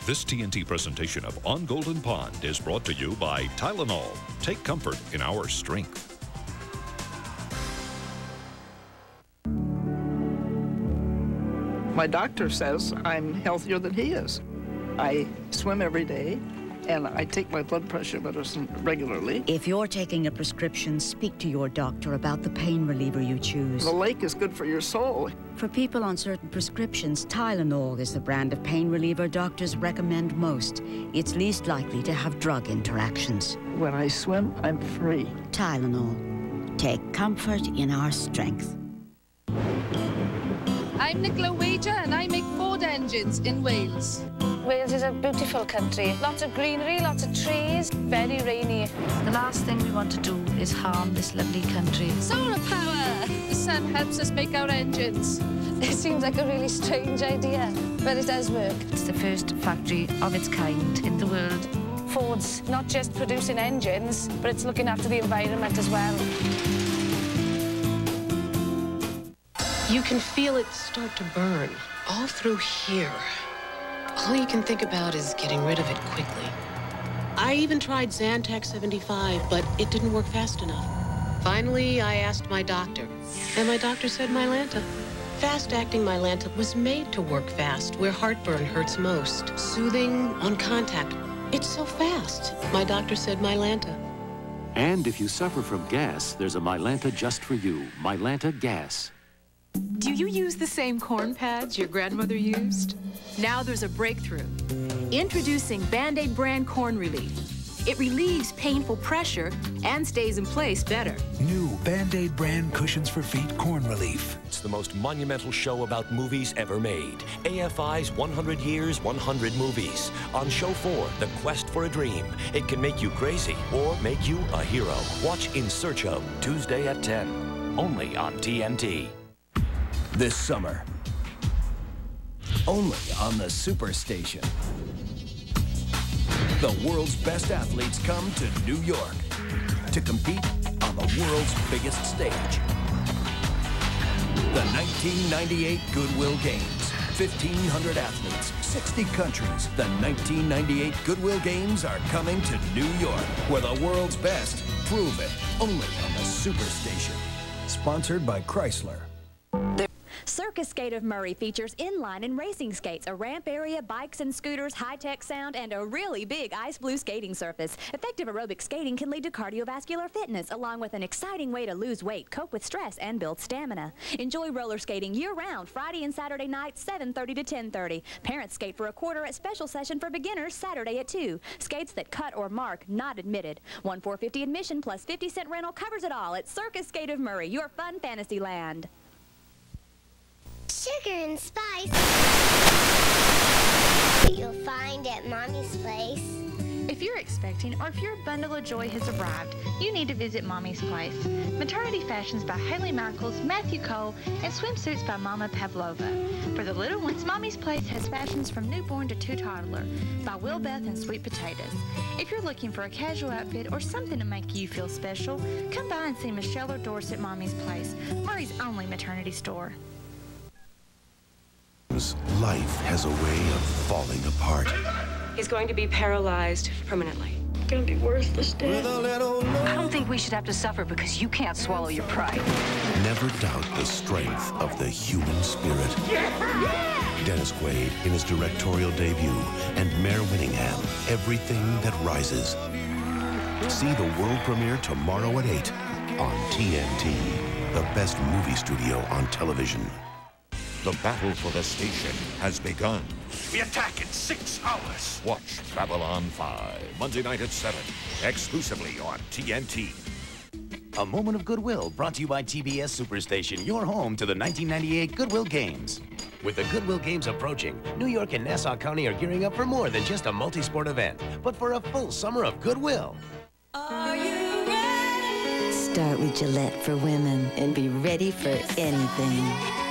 This TNT presentation of On Golden Pond is brought to you by Tylenol. Take comfort in our strength. My doctor says I'm healthier than he is. I swim every day, and I take my blood pressure medicine regularly. If you're taking a prescription, speak to your doctor about the pain reliever you choose. The lake is good for your soul. For people on certain prescriptions, Tylenol is the brand of pain reliever doctors recommend most. It's least likely to have drug interactions. When I swim, I'm free. Tylenol. Take comfort in our strength. I'm Nicola Wager and I make Ford engines in Wales. Wales is a beautiful country. Lots of greenery, lots of trees, very rainy. The last thing we want to do is harm this lovely country. Solar power! The sun helps us make our engines. It seems like a really strange idea, but it does work. It's the first factory of its kind in the world. Ford's not just producing engines, but it's looking after the environment as well. You can feel it start to burn all through here. All you can think about is getting rid of it quickly. I even tried Zantac 75, but it didn't work fast enough. Finally, I asked my doctor, and my doctor said Mylanta. Fast-acting Mylanta was made to work fast where heartburn hurts most. Soothing, on contact. It's so fast. My doctor said Mylanta. And if you suffer from gas, there's a Mylanta just for you. Mylanta Gas. Do you use the same corn pads your grandmother used? Now there's a breakthrough. Introducing Band-Aid brand corn relief. It relieves painful pressure and stays in place better. New Band-Aid brand cushions for feet corn relief. It's the most monumental show about movies ever made. AFI's 100 Years, 100 Movies. On Show 4, The Quest for a Dream. It can make you crazy or make you a hero. Watch In Search Of, Tuesday at 10. Only on TNT. This summer, only on the Superstation. The world's best athletes come to New York to compete on the world's biggest stage. The 1998 Goodwill Games. 1,500 athletes, 60 countries. The 1998 Goodwill Games are coming to New York, where the world's best prove it. Only on the Superstation. Sponsored by Chrysler. Circus Skate of Murray features inline and racing skates, a ramp area, bikes and scooters, high-tech sound, and a really big ice blue skating surface. Effective aerobic skating can lead to cardiovascular fitness, along with an exciting way to lose weight, cope with stress, and build stamina. Enjoy roller skating year-round, Friday and Saturday nights, 7:30 to 10:30. Parents skate for a quarter at special session for beginners, Saturday at 2. Skates that cut or mark, not admitted. $1,450 admission plus 50-cent rental covers it all at Circus Skate of Murray, your fun fantasy land. Sugar and spice you'll find at Mommy's Place. If you're expecting or if your bundle of joy has arrived, you need to visit Mommy's Place. Maternity fashions by Haley Michaels, Matthew Cole, and swimsuits by Mama Pavlova. For the little ones, Mommy's Place has fashions from newborn to toddler by Will Beth and Sweet Potatoes. If you're looking for a casual outfit or something to make you feel special, come by and see Michelle or Doris at Mommy's Place, Murray's only maternity store. Life has a way of falling apart. He's going to be paralyzed permanently. Gonna be worthless, Dad. I don't think we should have to suffer because you can't swallow your pride. Never doubt the strength of the human spirit. Dennis Quaid in his directorial debut, and Mare Winningham, Everything That Rises. See the world premiere tomorrow at 8 on TNT, the best movie studio on television. The battle for the station has begun. We attack in 6 hours. Watch Babylon 5, Monday night at 7, exclusively on TNT. A moment of goodwill brought to you by TBS Superstation, your home to the 1998 Goodwill Games. With the Goodwill Games approaching, New York and Nassau County are gearing up for more than just a multi-sport event, but for a full summer of goodwill. Are you ready? Start with Gillette for women and be ready for anything.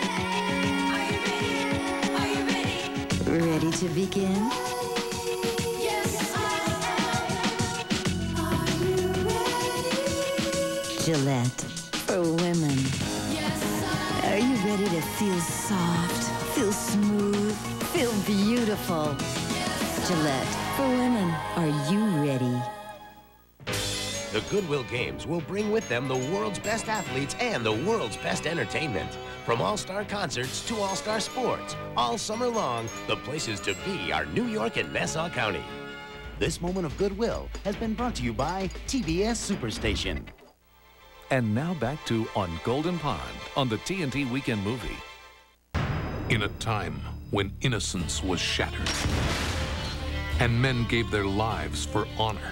Ready to begin? Yes, I am. Are you ready? Gillette for women. Yes, I am. Are you ready to feel soft, feel smooth, feel beautiful? Yes, Gillette, for women. Are you ready? The Goodwill Games will bring with them the world's best athletes and the world's best entertainment. From all-star concerts to all-star sports, all summer long, the places to be are New York and Nassau County. This moment of goodwill has been brought to you by TBS Superstation. And now back to On Golden Pond on the TNT Weekend Movie. In a time when innocence was shattered and men gave their lives for honor,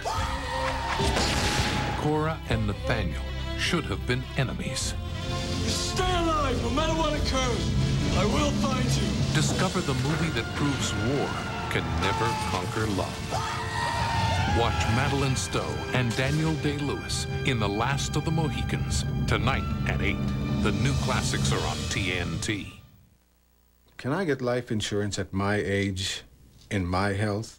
Cora and Nathaniel should have been enemies. Stay alive, no matter what occurs. I will find you. Discover the movie that proves war can never conquer love. Watch Madeline Stowe and Daniel Day-Lewis in The Last of the Mohicans tonight at 8. The new classics are on TNT. Can I get life insurance at my age, in my health?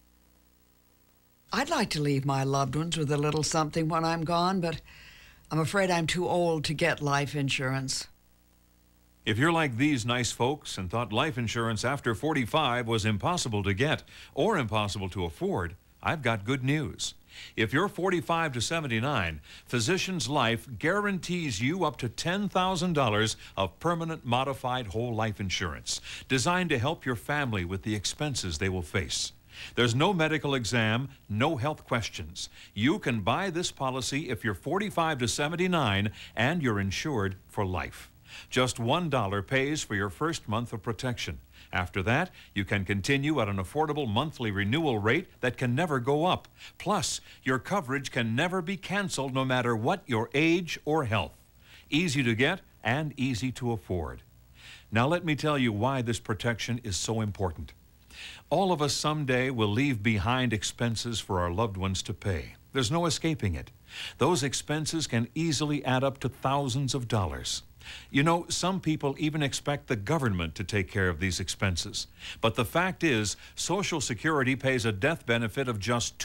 I'd like to leave my loved ones with a little something when I'm gone, but I'm afraid I'm too old to get life insurance. If you're like these nice folks and thought life insurance after 45 was impossible to get or impossible to afford, I've got good news. If you're 45 to 79, Physicians Life guarantees you up to $10,000 of permanent modified whole life insurance, designed to help your family with the expenses they will face. There's no medical exam, no health questions. You can buy this policy if you're 45 to 79 and you're insured for life. Just $1 pays for your first month of protection. After that, you can continue at an affordable monthly renewal rate that can never go up. Plus, your coverage can never be canceled no matter what your age or health. Easy to get and easy to afford. Now let me tell you why this protection is so important. All of us someday will leave behind expenses for our loved ones to pay. There's no escaping it. Those expenses can easily add up to thousands of dollars. You know, some people even expect the government to take care of these expenses. But the fact is, Social Security pays a death benefit of just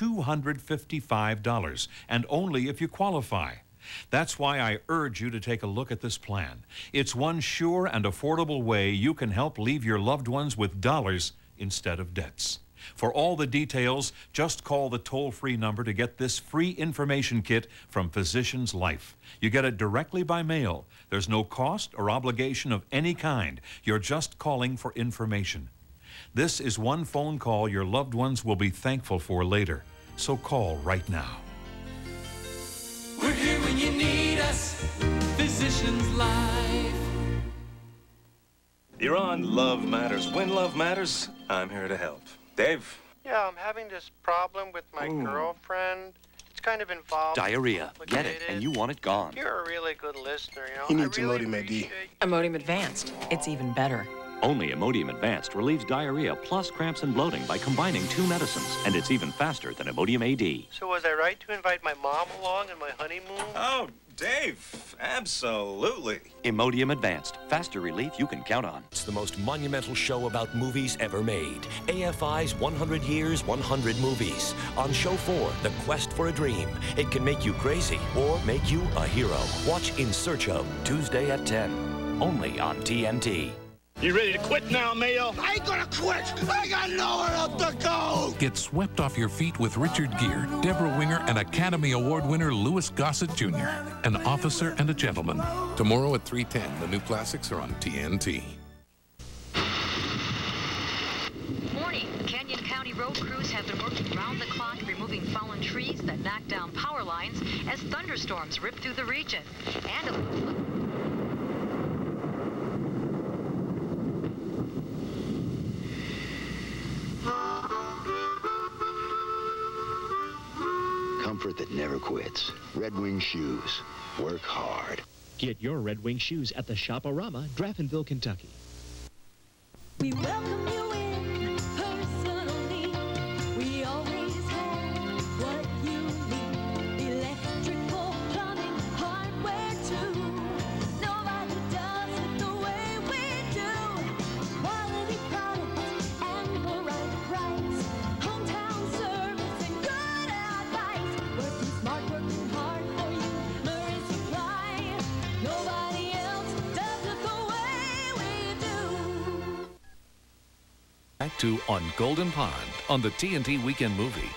$255, and only if you qualify. That's why I urge you to take a look at this plan. It's one sure and affordable way you can help leave your loved ones with dollars instead of debts. For all the details, just call the toll-free number to get this free information kit from Physicians Life. You get it directly by mail. There's no cost or obligation of any kind. You're just calling for information. This is one phone call your loved ones will be thankful for later. So call right now. We're here when you need us. Physicians Life. You're on Love Matters. When love matters, I'm here to help. Dave? Yeah, I'm having this problem with my girlfriend. It's kind of involved. Diarrhea. Get it, and you want it gone. You're a really good listener, you know. He needs Imodium AD. Imodium Advanced. It's even better. Only Imodium Advanced relieves diarrhea plus cramps and bloating by combining 2 medicines, and it's even faster than Imodium AD. So was I right to invite my mom along on my honeymoon? Oh, Dave, absolutely. Imodium Advanced. Faster relief you can count on. It's the most monumental show about movies ever made. AFI's 100 Years, 100 Movies. On Show 4, The Quest for a Dream. It can make you crazy or make you a hero. Watch In Search Of, Tuesday at 10. Only on TNT. You ready to quit now, Mayo? I ain't gonna quit! I got nowhere else to go! Get swept off your feet with Richard Gere, Deborah Winger, and Academy Award winner Louis Gossett Jr. An Officer and a Gentleman. Tomorrow at 3:10. The new classics are on TNT. Morning. Canyon County road crews have been working round the clock removing fallen trees that knock down power lines as thunderstorms rip through the region. And comfort that never quits. Red Wing shoes. Work hard. Get your Red Wing shoes at the Shop-A-Rama, Graftonville, Kentucky. We welcome you in personally. We always have what you need. Electrical, plumbing, hardware too. Nobody does it the way we do. Quality products and the right price. Hometown service and good advice. Working smart, working hard for you. Murray Supply. Nobody else does it the way we do. Back to On Golden Pond on the TNT Weekend Movie.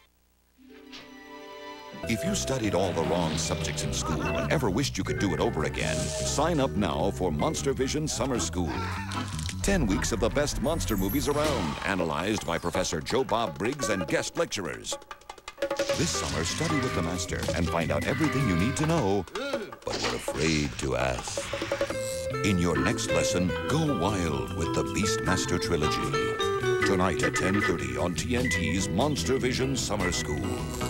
If you studied all the wrong subjects in school and ever wished you could do it over again, sign up now for Monster Vision Summer School. 10 weeks of the best monster movies around, analyzed by Professor Joe Bob Briggs and guest lecturers. This summer, study with the master and find out everything you need to know, but we're afraid to ask. In your next lesson, go wild with the Beastmaster Trilogy. Tonight at 10:30 on TNT's Monster Vision Summer School.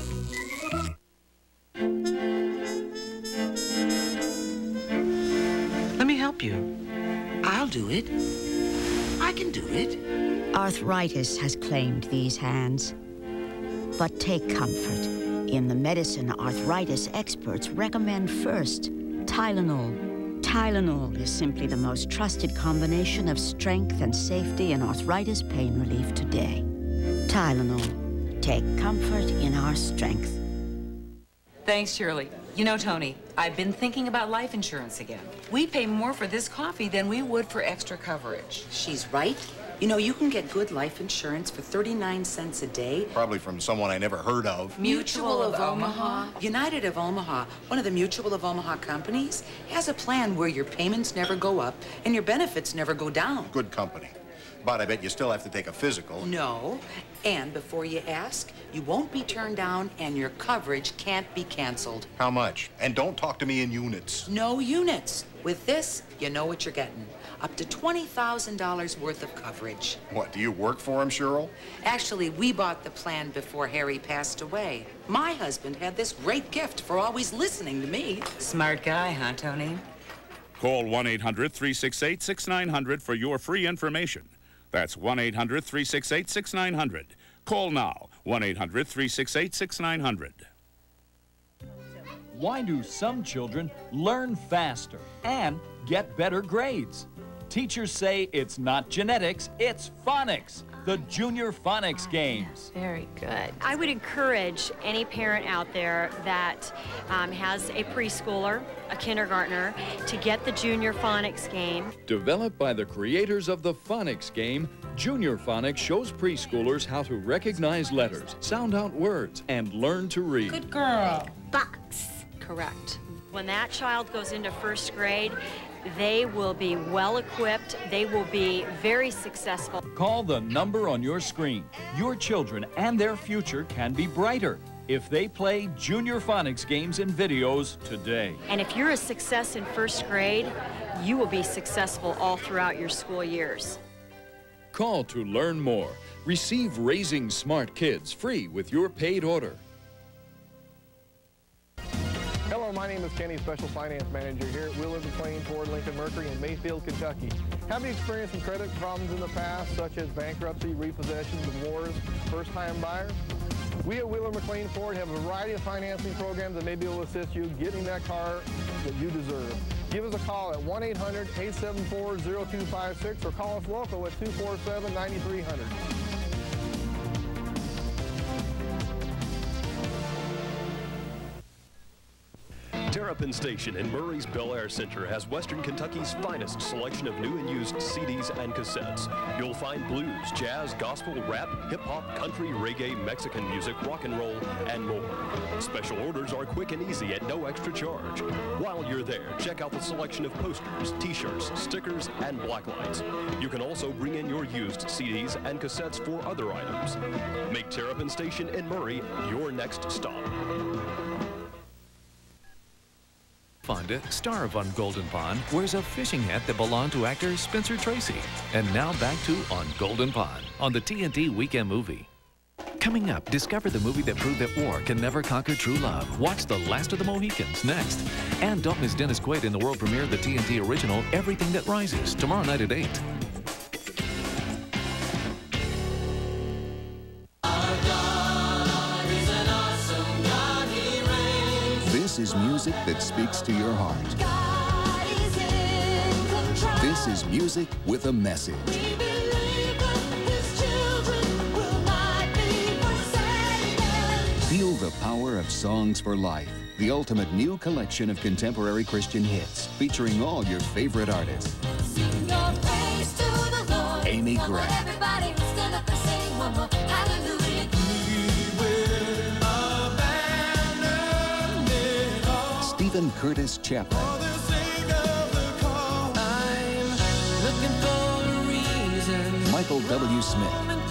Let me help you. I'll do it. I can do it. Arthritis has claimed these hands. But take comfort. In the medicine arthritis experts recommend first, Tylenol. Tylenol is simply the most trusted combination of strength and safety in arthritis pain relief today. Tylenol. Take comfort in our strength. Thanks, Shirley. You know, Tony, I've been thinking about life insurance again. We pay more for this coffee than we would for extra coverage. She's right. You know, you can get good life insurance for 39 cents a day. Probably from someone I never heard of. Mutual of Omaha. United of Omaha, one of the Mutual of Omaha companies, has a plan where your payments never go up and your benefits never go down. Good company. But I bet you still have to take a physical. No. And before you ask, you won't be turned down and your coverage can't be canceled. How much? And don't talk to me in units. No units. With this, you know what you're getting. Up to $20,000 worth of coverage. What, do you work for him, Cheryl? Actually, we bought the plan before Harry passed away. My husband had this great gift for always listening to me. Smart guy, huh, Tony? Call 1-800-368-6900 for your free information. That's 1-800-368-6900. Call now, 1-800-368-6900. Why do some children learn faster and get better grades? Teachers say it's not genetics, it's phonics, the Junior Phonics Games. Very good. I would encourage any parent out there that has a preschooler, a kindergartner, to get the Junior Phonics Game. Developed by the creators of the Phonics Game, Junior Phonics shows preschoolers how to recognize letters, sound out words, and learn to read. Good girl. Box. Correct. When that child goes into first grade, they will be well equipped. They will be very successful. Call the number on your screen. Your children and their future can be brighter if they play Junior Phonics games and videos today. And if you're a success in first grade, you will be successful all throughout your school years. Call to learn more. Receive Raising Smart Kids free with your paid order. Hello, my name is Kenny, Special Finance Manager here at Wheeler-McClain, Ford, Lincoln, Mercury, in Mayfield, Kentucky. Have you experienced some credit problems in the past, such as bankruptcy, repossessions, divorce, first-time buyers? We at Wheeler-McClain Ford have a variety of financing programs that may be able to assist you getting that car that you deserve. Give us a call at 1-800-874-0256 or call us local at 247-9300. Terrapin Station in Murray's Bel Air Center has Western Kentucky's finest selection of new and used CDs and cassettes. You'll find blues, jazz, gospel, rap, hip-hop, country, reggae, Mexican music, rock and roll, and more. Special orders are quick and easy at no extra charge. While you're there, check out the selection of posters, t-shirts, stickers, and blacklights. You can also bring in your used CDs and cassettes for other items. Make Terrapin Station in Murray your next stop. Fonda, star of On Golden Pond, wears a fishing hat that belonged to actor Spencer Tracy. And now back to On Golden Pond on the TNT Weekend Movie. Coming up, discover the movie that proved that war can never conquer true love. Watch The Last of the Mohicans next. And don't miss Dennis Quaid in the world premiere of the TNT original Everything That Rises, tomorrow night at 8. This is music that speaks to your heart. This is music with a message. Feel the power of Songs for Life, the ultimate new collection of contemporary Christian hits, featuring all your favorite artists. Amy Grant, one more hallelujah. Stephen Curtis Chaplin. Michael W. Smith.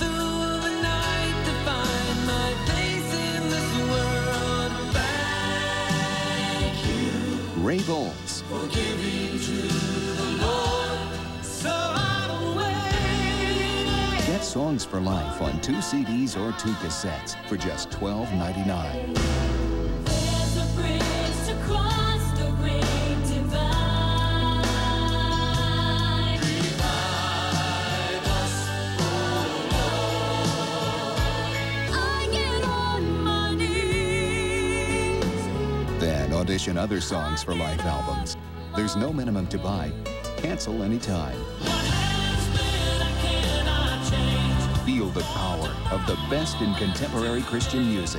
Ray Bowles. Get Songs for Life on 2 CDs or 2 cassettes for just $12.99. There's a bridge to cross the great divide. Revive us, oh Lord. I get on my knees. Then audition other Songs for Life albums. There's no minimum to buy. Cancel anytime. Feel the power of the best in contemporary Christian music.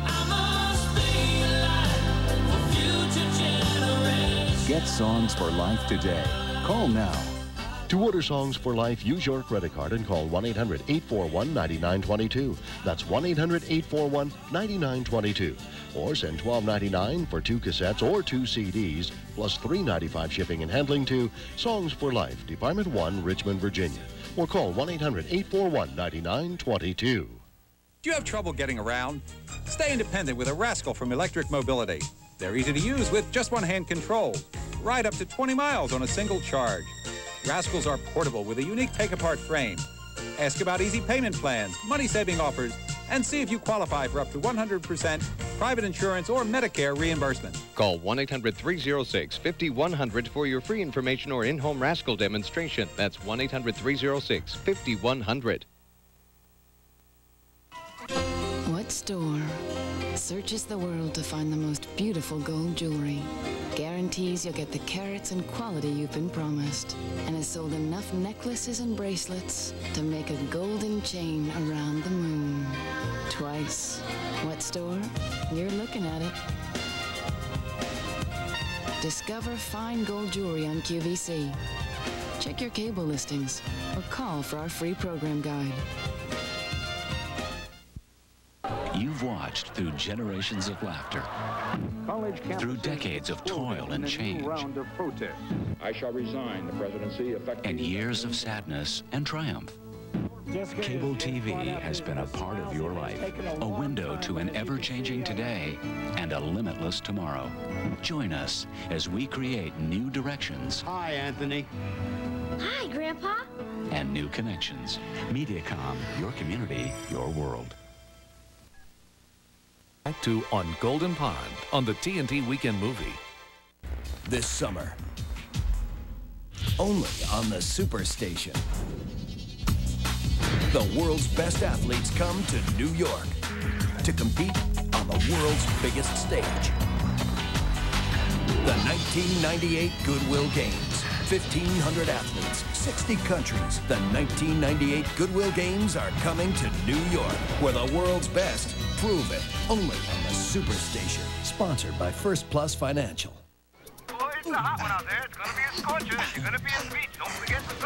Get Songs for Life today. Call now. To order Songs for Life, use your credit card and call 1-800-841-9922. That's 1-800-841-9922. Or send $12.99 for 2 cassettes or 2 CDs, plus $3.95 shipping and handling to Songs for Life, Department 1, Richmond, Virginia. Or call 1-800-841-9922. Do you have trouble getting around? Stay independent with a Rascal from Electric Mobility. They're easy to use with just one-hand controls. Ride up to 20 miles on a single charge. Rascals are portable with a unique take-apart frame. Ask about easy payment plans, money-saving offers, and see if you qualify for up to 100% private insurance or Medicare reimbursement. Call 1-800-306-5100 for your free information or in-home Rascal demonstration. That's 1-800-306-5100. What store searches the world to find the most beautiful gold jewelry, guarantees you'll get the carats and quality you've been promised, and has sold enough necklaces and bracelets to make a golden chain around the moon twice? What store? You're looking at it. Discover fine gold jewelry on QVC. Check your cable listings or call for our free program guide. You've watched through generations of laughter, through decades of toil and change, I shall resign the presidency effective, and years of sadness and triumph. Cable TV has been a part of your life, a window to an ever-changing today and a limitless tomorrow. Join us as we create new directions. Hi, Anthony. Hi, Grandpa. And new connections. Mediacom, your community, your world. Back to On Golden Pond on the TNT Weekend Movie. This summer, only on the Superstation. The world's best athletes come to New York to compete on the world's biggest stage. The 1998 Goodwill Games. 1,500 athletes, 60 countries. The 1998 Goodwill Games are coming to New York, where the world's best prove it. Only on the Superstation. Sponsored by First Plus Financial. Oh, it's a hot one out there. It's gonna be a scorcher. You're gonna be in the beach. Don't forget the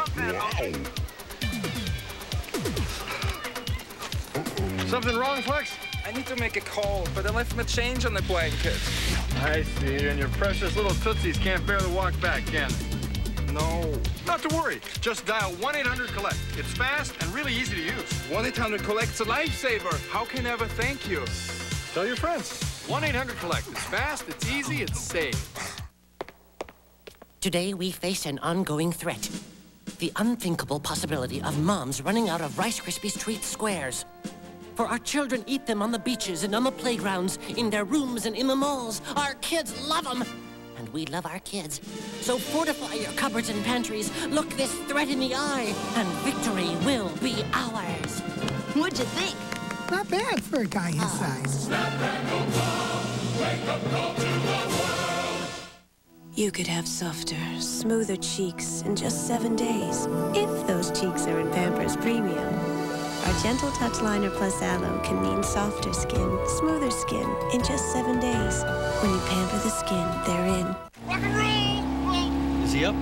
suntan. Something wrong, Flex? I need to make a call, but I left my change on the blanket. I see, and your precious little tootsies can't bear the walk back, can they? No. Not to worry. Just dial 1-800-COLLECT. It's fast and really easy to use. 1-800-COLLECT's a lifesaver. How can I ever thank you? Tell your friends. 1-800-COLLECT. It's fast, it's easy, it's safe. Today we face an ongoing threat. The unthinkable possibility of moms running out of Rice Krispies treat squares. For our children eat them on the beaches and on the playgrounds, in their rooms and in the malls. Our kids love them. And we love our kids. So fortify your cupboards and pantries, look this threat in the eye, and victory will be ours. What'd you think? Not bad for a guy his size. Snap and go wild. Wake up, call to the world. You could have softer, smoother cheeks in just 7 days, if those cheeks are in Pampers Premium. Our Gentle Touch Liner Plus Aloe can mean softer skin, smoother skin in just 7 days. When you pamper the skin, they're in. Rock and roll! Is he up?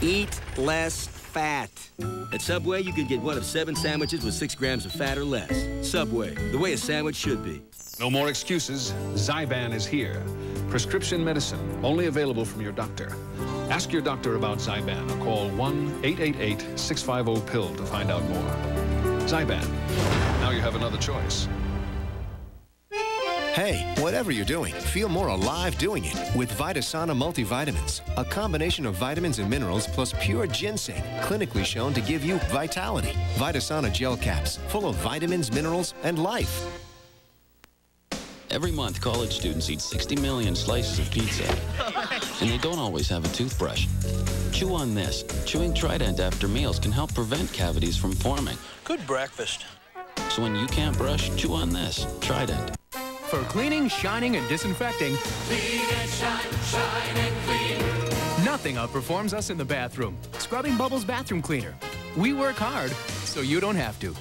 Eat less fat. At Subway, you can get one of 7 sandwiches with 6 grams of fat or less. Subway, the way a sandwich should be. No more excuses. Zyban is here. Prescription medicine, only available from your doctor. Ask your doctor about Zyban or call 1-888-650-PILL to find out more. Zyban. Now you have another choice. Hey, whatever you're doing, feel more alive doing it with Vitasana multivitamins. A combination of vitamins and minerals plus pure ginseng, clinically shown to give you vitality. Vitasana gel caps, full of vitamins, minerals, and life. Every month, college students eat 60 million slices of pizza, and they don't always have a toothbrush. Chew on this. Chewing Trident after meals can help prevent cavities from forming. Good breakfast. So when you can't brush, chew on this. Trident. For cleaning, shining, and disinfecting, Clean and shine and clean. nothing outperforms us in the bathroom. Scrubbing Bubbles Bathroom Cleaner. We work hard, so you don't have to.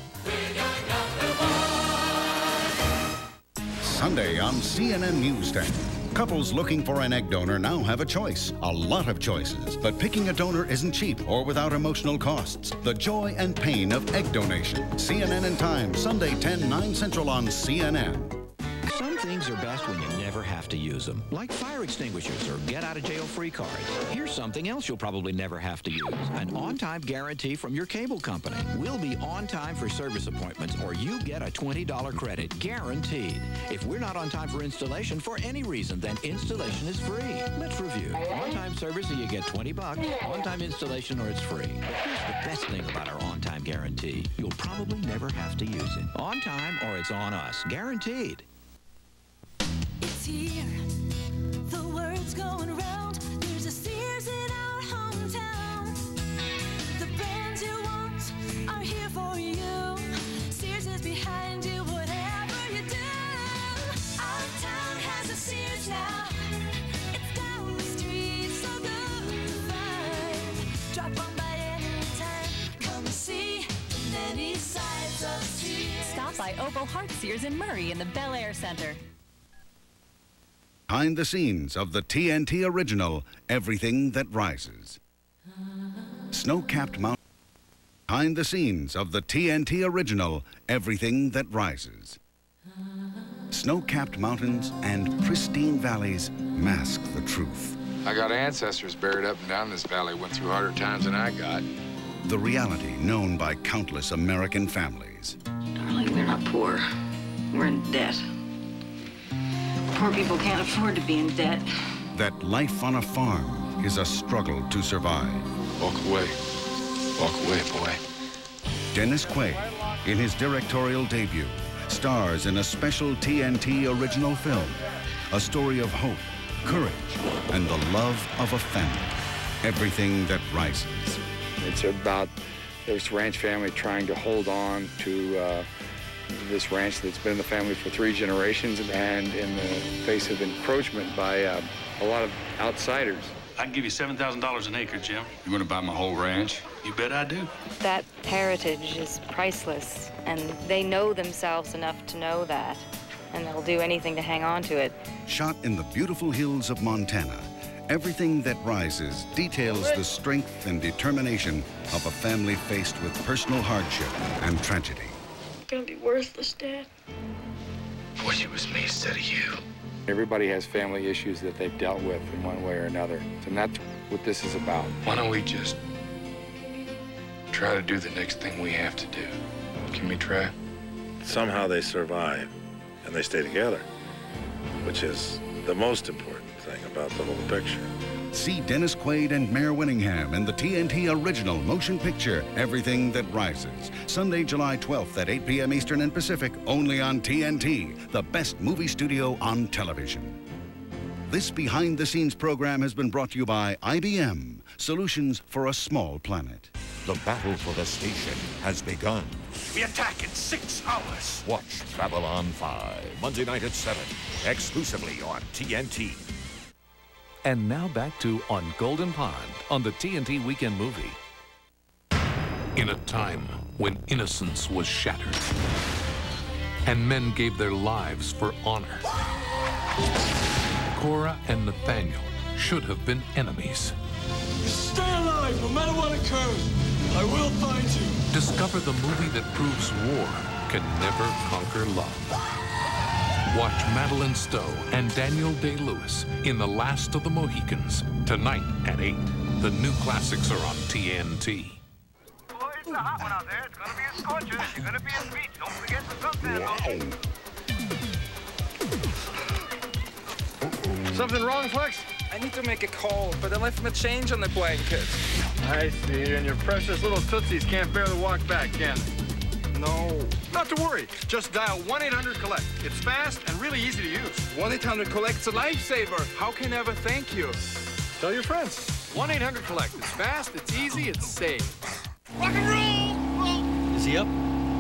Sunday on CNN Newsday. Couples looking for an egg donor now have a choice. A lot of choices. But picking a donor isn't cheap or without emotional costs. The joy and pain of egg donation. CNN and Time, Sunday 10, 9 Central on CNN. Some things are best when you never have to use them, like fire extinguishers or get-out-of-jail-free cards. Here's something else you'll probably never have to use, an on-time guarantee from your cable company. We'll be on time for service appointments, or you get a $20 credit, guaranteed. If we're not on time for installation for any reason, then installation is free. Let's review. On-time service, you get $20. On-time installation, or it's free. But here's the best thing about our on-time guarantee. You'll probably never have to use it. On time, or it's on us. Guaranteed. It's here. The word's going around. There's a Sears in our hometown. The brands you want are here for you. Sears is behind you, whatever you do. Our town has a Sears now. It's down the street, so good to find. Drop on by anytime. Come see the many sides of Sears. Stop by Opal Heart Sears in Murray in the Bel Air Center. Behind the scenes of the TNT original, Everything That Rises. Snow-capped mountains. Behind the scenes of the TNT original, Everything That Rises. Snow-capped mountains and pristine valleys mask the truth. I got ancestors buried up and down this valley, went through harder times than I got. The reality known by countless American families. Darling, we're not poor. We're in debt. Poor people can't afford to be in debt. That life on a farm is a struggle to survive. Walk away. Walk away, boy. Dennis Quaid, in his directorial debut, stars in a special TNT original film. A story of hope, courage, and the love of a family. Everything That Rises. It's about this ranch family trying to hold on to this ranch that's been in the family for 3 generations, and in the face of encroachment by a lot of outsiders. I can give you $7,000 an acre, Jim. You want to buy my whole ranch? You bet I do. That heritage is priceless, and they know themselves enough to know that, and they'll do anything to hang on to it. Shot in the beautiful hills of Montana, Everything That Rises details the strength and determination of a family faced with personal hardship and tragedy. Gonna be worthless, Dad. I wish it was me instead of you. Everybody has family issues that they've dealt with in one way or another, and that's what this is about. Why don't we just try to do the next thing we have to do? Can we try? Somehow they survive, and they stay together, which is the most important thing about the whole picture. See Dennis Quaid and Mare Winningham in the TNT original motion picture, Everything That Rises. Sunday, July 12th at 8 p.m. Eastern and Pacific, only on TNT, the best movie studio on television. This behind-the-scenes program has been brought to you by IBM, solutions for a small planet. The battle for the station has begun. We attack in 6 hours. Watch Babylon 5, Monday night at 7, exclusively on TNT. And now back to On Golden Pond on the TNT Weekend Movie. In a time when innocence was shattered and men gave their lives for honor, Cora and Nathaniel should have been enemies. Stay alive! strive, no matter what occurs. I will find you. Discover the movie that proves war can never conquer love. Watch Madeline Stowe and Daniel Day-Lewis in The Last of the Mohicans tonight at 8. The new classics are on TNT. It's a hot one out there. It's gonna be a scorcher. You're gonna be a beach. Don't forget the suntan. Something wrong, Flex? I need to make a call, but I left my change on the blanket. I see, and your precious little tootsies can't bear the walk back, can they? No. Not to worry. Just dial 1-800-COLLECT. It's fast and really easy to use. 1-800-COLLECT's a lifesaver. How can I ever thank you? Tell your friends. 1-800-COLLECT. It's fast, it's easy, it's safe. Rock and roll! Is he up?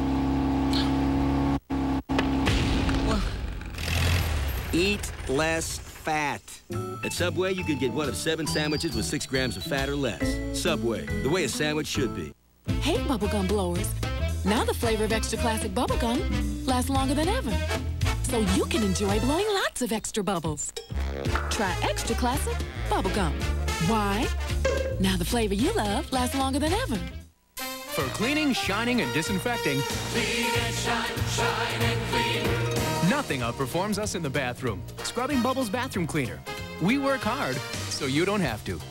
Eat less fat. At Subway, you can get one of 7 sandwiches with 6 grams of fat or less. Subway, the way a sandwich should be. Hey, bubblegum blowers. Now the flavor of extra classic bubblegum lasts longer than ever. So you can enjoy blowing lots of extra bubbles. Try extra classic bubblegum. Why? Now the flavor you love lasts longer than ever. For cleaning, shining, and disinfecting, Clean and shine, shine and clean. nothing outperforms us in the bathroom. Scrubbing Bubbles Bathroom Cleaner. We work hard, so you don't have to.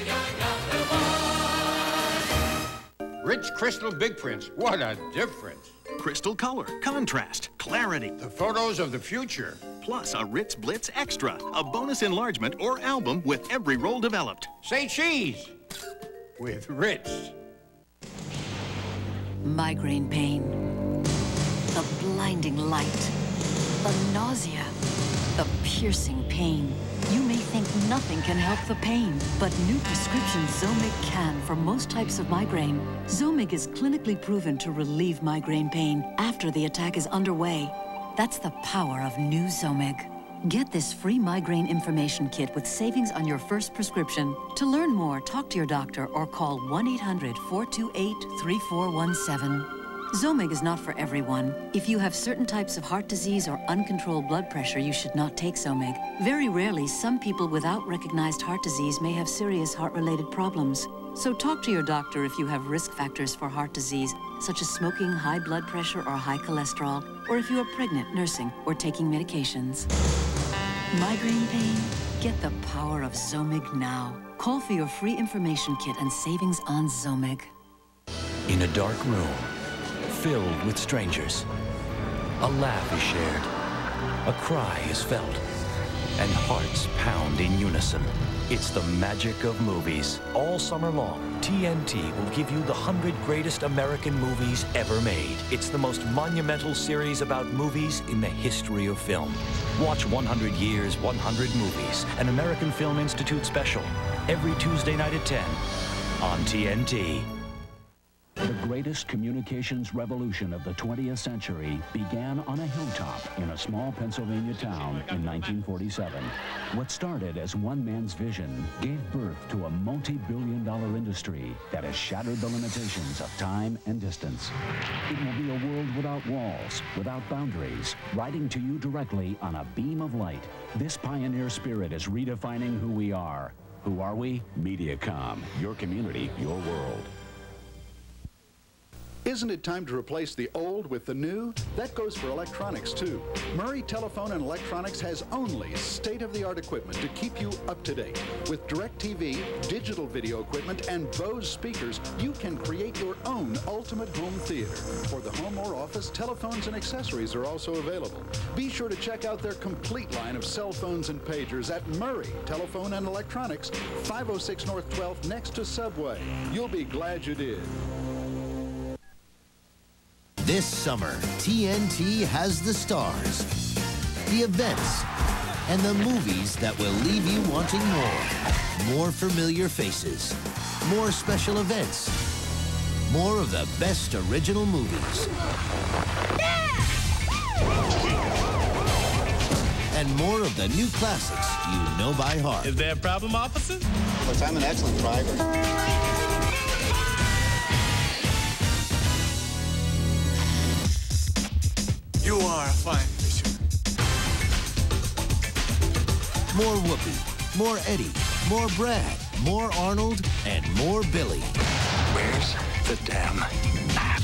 Rich crystal big prints. What a difference. Crystal color, contrast, clarity. The photos of the future. Plus a Ritz Blitz Extra, a bonus enlargement or album with every roll developed. Say cheese with Ritz. Migraine pain, the blinding light, the nausea, the piercing pain. You may think nothing can help the pain, but new prescription Zomig can for most types of migraine. Zomig is clinically proven to relieve migraine pain after the attack is underway. That's the power of new Zomig. Get this free migraine information kit with savings on your first prescription. To learn more, talk to your doctor or call 1-800-428-3417. Zomig is not for everyone. If you have certain types of heart disease or uncontrolled blood pressure, you should not take Zomig. Very rarely, some people without recognized heart disease may have serious heart-related problems. So talk to your doctor if you have risk factors for heart disease, such as smoking, high blood pressure, or high cholesterol, or if you are pregnant, nursing, or taking medications. Migraine pain? Get the power of Zomig now. Call for your free information kit and savings on Zomig. In a dark room, filled with strangers, a laugh is shared, a cry is felt, and hearts pound in unison. It's the magic of movies. All summer long, TNT will give you the 100 greatest American movies ever made. It's the most monumental series about movies in the history of film. Watch 100 Years, 100 Movies, an American Film Institute special, every Tuesday night at 10 on TNT. The greatest communications revolution of the 20th century began on a hilltop in a small Pennsylvania town in 1947. What started as one man's vision gave birth to a multi-billion-dollar industry that has shattered the limitations of time and distance. It will be a world without walls, without boundaries, writing to you directly on a beam of light. This pioneer spirit is redefining who we are. Who are we? Mediacom, your community, your world. Isn't it time to replace the old with the new? That goes for electronics, too. Murray Telephone and Electronics has only state-of-the-art equipment to keep you up to date. With DirecTV, digital video equipment, and Bose speakers, you can create your own ultimate home theater. For the home or office, telephones and accessories are also available. Be sure to check out their complete line of cell phones and pagers at Murray Telephone and Electronics, 506 North 12th, next to Subway. You'll be glad you did. This summer, TNT has the stars, the events, and the movies that will leave you wanting more. More familiar faces, more special events, more of the best original movies. And more of the new classics you know by heart. Is there a problem, officer? Of course, I'm an excellent driver. You are a fine fisherman. More Whoopi, more Eddie, more Brad, more Arnold, and more Billy. Where's the damn map?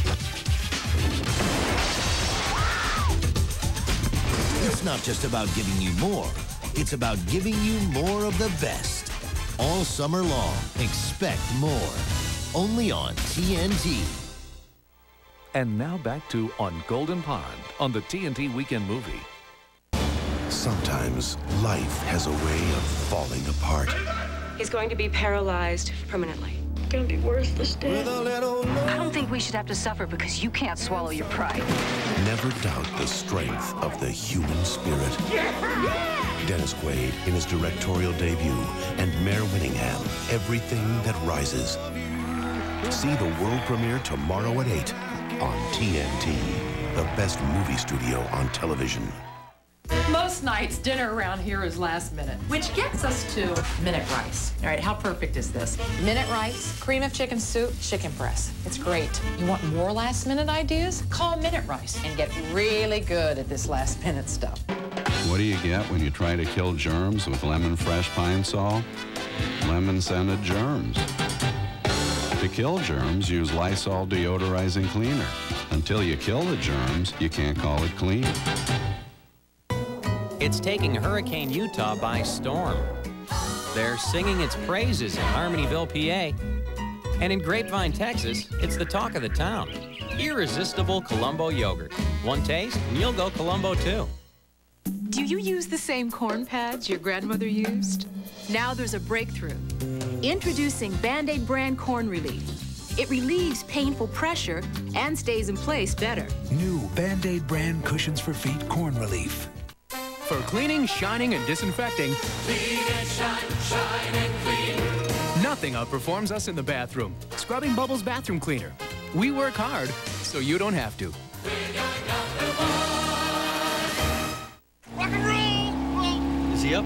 It's not just about giving you more. It's about giving you more of the best. All summer long, expect more. Only on TNT. And now back to On Golden Pond on the TNT Weekend Movie. Sometimes life has a way of falling apart. He's going to be paralyzed permanently. Gonna be worthless, Dad. I don't think we should have to suffer because you can't swallow your pride. Never doubt the strength of the human spirit. Dennis Quaid in his directorial debut, and Mare Winningham, Everything That Rises. See the world premiere tomorrow at 8 on TNT, the best movie studio on television. Most nights, dinner around here is last minute, which gets us to minute rice. All right, how perfect is this? Minute rice, cream of chicken soup, chicken breast. It's great. You want more last minute ideas? Call Minute Rice and get really good at this last minute stuff. What do you get when you try to kill germs with lemon fresh pine sol? Lemon-scented germs. To kill germs, use Lysol deodorizing cleaner. Until you kill the germs, you can't call it clean. It's taking Hurricane Utah by storm. They're singing its praises in Harmonyville, PA. And in Grapevine, Texas, it's the talk of the town. Irresistible Colombo yogurt. One taste, and you'll go Colombo too. Do you use the same corn pads your grandmother used? Now there's a breakthrough. Introducing Band-Aid brand Corn Relief. It relieves painful pressure and stays in place better. New Band-Aid brand cushions for feet Corn Relief. For cleaning, shining, and disinfecting, Clean and shine, shine and clean. nothing outperforms us in the bathroom. Scrubbing Bubbles bathroom cleaner. We work hard, so you don't have to. Rock and roll! Is he up?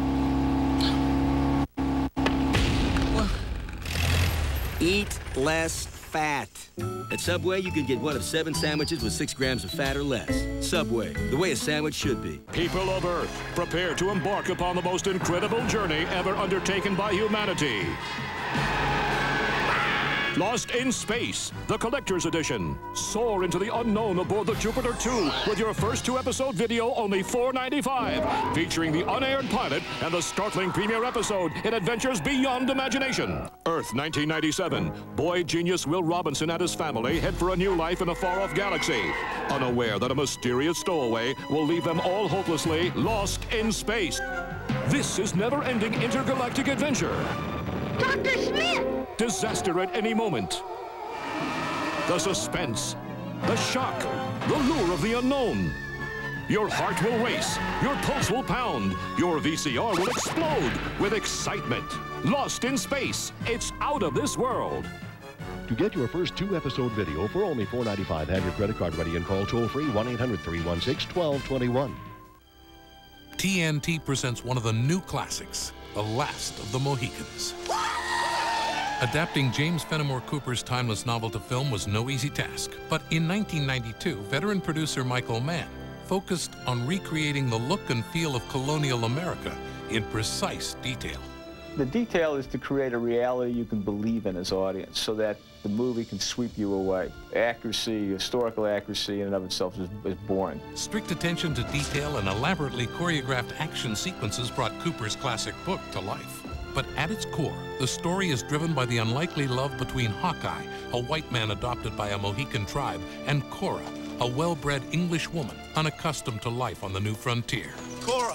Eat less fat. At Subway, you can get one of 7 sandwiches with 6 grams of fat or less. Subway, the way a sandwich should be. People of Earth, prepare to embark upon the most incredible journey ever undertaken by humanity. Lost in Space, the Collector's Edition. Soar into the unknown aboard the Jupiter 2 with your first 2-episode video only $4.95, featuring the unaired pilot and the startling premiere episode in adventures beyond imagination. Earth 1997. Boy genius Will Robinson and his family head for a new life in a far-off galaxy, unaware that a mysterious stowaway will leave them all hopelessly lost in space. This is never-ending intergalactic adventure. Dr. Smith! Disaster at any moment. The suspense, the shock, the lure of the unknown. Your heart will race, your pulse will pound, your VCR will explode with excitement. Lost in Space, it's out of this world. To get your first 2-episode video for only $4.95, have your credit card ready and call toll-free 1-800-316-1221. TNT presents one of the new classics, The Last of the Mohicans. Adapting James Fenimore Cooper's timeless novel to film was no easy task, but in 1992, veteran producer Michael Mann focused on recreating the look and feel of colonial America in precise detail. The detail is to create a reality you can believe in as audience so that the movie can sweep you away. Accuracy, historical accuracy in and of itself is boring. Strict attention to detail and elaborately choreographed action sequences brought Cooper's classic book to life. But at its core, the story is driven by the unlikely love between Hawkeye, a white man adopted by a Mohican tribe, and Cora, a well-bred English woman unaccustomed to life on the new frontier. Cora!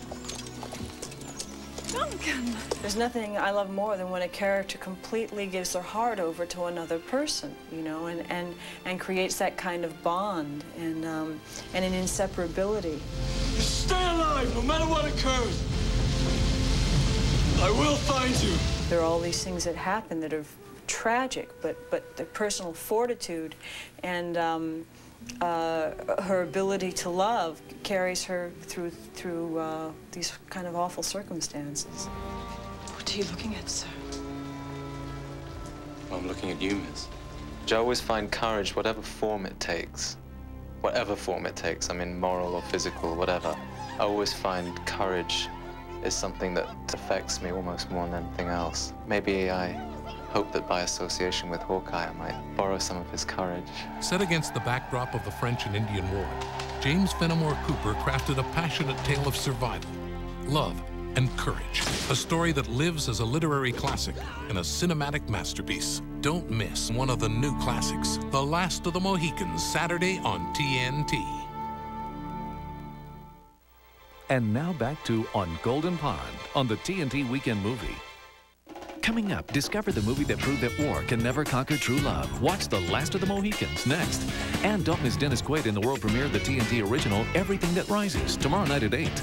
Duncan! There's nothing I love more than when a character completely gives their heart over to another person, you know, and creates that kind of bond and an inseparability. Stay alive, no matter what occurs. I will find you. There are all these things that happen that are tragic, but the personal fortitude and her ability to love carries her through these kind of awful circumstances. What are you looking at, sir? I'm looking at you, miss. I always find courage, whatever form it takes. Whatever form it takes, I mean moral or physical, whatever. I always find courage is something that affects me almost more than anything else. Maybe I hope that by association with Hawkeye, I might borrow some of his courage. Set against the backdrop of the French and Indian War, James Fenimore Cooper crafted a passionate tale of survival, love, and courage. A story that lives as a literary classic and a cinematic masterpiece. Don't miss one of the new classics, The Last of the Mohicans, Saturday on TNT. And now back to On Golden Pond on the TNT Weekend Movie. Coming up, discover the movie that proved that war can never conquer true love. Watch The Last of the Mohicans next. And don't miss Dennis Quaid in the world premiere of the TNT original Everything That Rises, tomorrow night at 8.